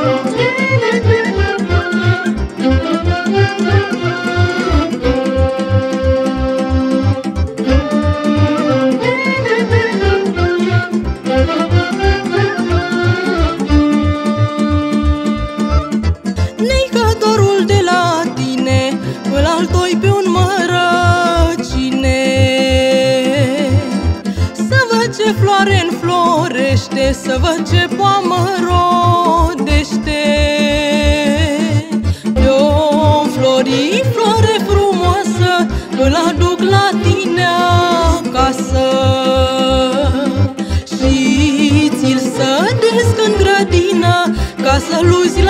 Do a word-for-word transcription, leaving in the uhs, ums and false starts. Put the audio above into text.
Îl-altoi pe un mărăcine, să văd ce floare înflorește, să văd ce poamă rodește. Eu înflori floare frumoasă, îl aduc la tine acasă și ți-l sădesc în grădină, ca să luzi